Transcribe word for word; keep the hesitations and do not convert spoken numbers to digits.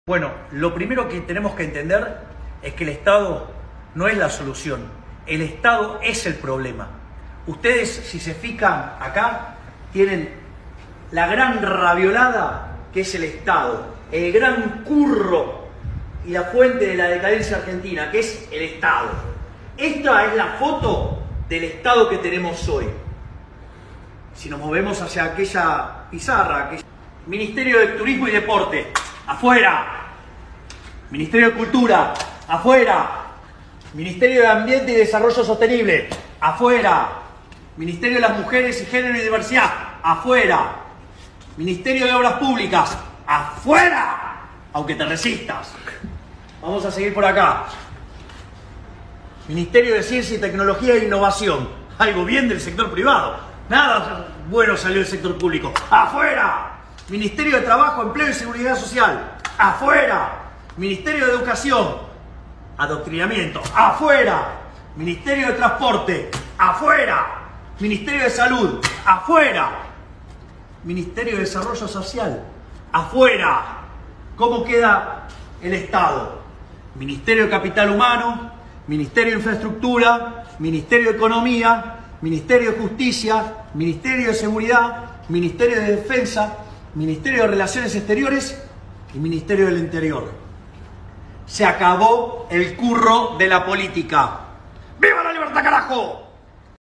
Bueno, lo primero que tenemos que entender es que el Estado no es la solución, el Estado es el problema. Ustedes, si se fijan acá, tienen la gran raviolada que es el Estado, el gran curro y la fuente de la decadencia argentina, que es el Estado. Esta es la foto del Estado que tenemos hoy. Si nos movemos hacia aquella pizarra, aquella... Ministerio de Turismo y Deporte, afuera. Ministerio de Cultura, afuera. Ministerio de Ambiente y Desarrollo Sostenible, afuera. Ministerio de las Mujeres y Género y Diversidad, afuera. Ministerio de Obras Públicas, afuera. Aunque te resistas. Vamos a seguir por acá. Ministerio de Ciencia y Tecnología e Innovación, algo bien del sector privado. Nada bueno salió del sector público, afuera. Ministerio de Trabajo, Empleo y Seguridad Social, afuera. Ministerio de Educación, adoctrinamiento, afuera. Ministerio de Transporte, afuera. Ministerio de Salud, afuera. Ministerio de Desarrollo Social, afuera. ¿Cómo queda el Estado? Ministerio de Capital Humano, Ministerio de Infraestructura, Ministerio de Economía, Ministerio de Justicia, Ministerio de Seguridad, Ministerio de Defensa, Ministerio de Relaciones Exteriores y Ministerio del Interior. Se acabó el curro de la política. ¡Viva la libertad, carajo!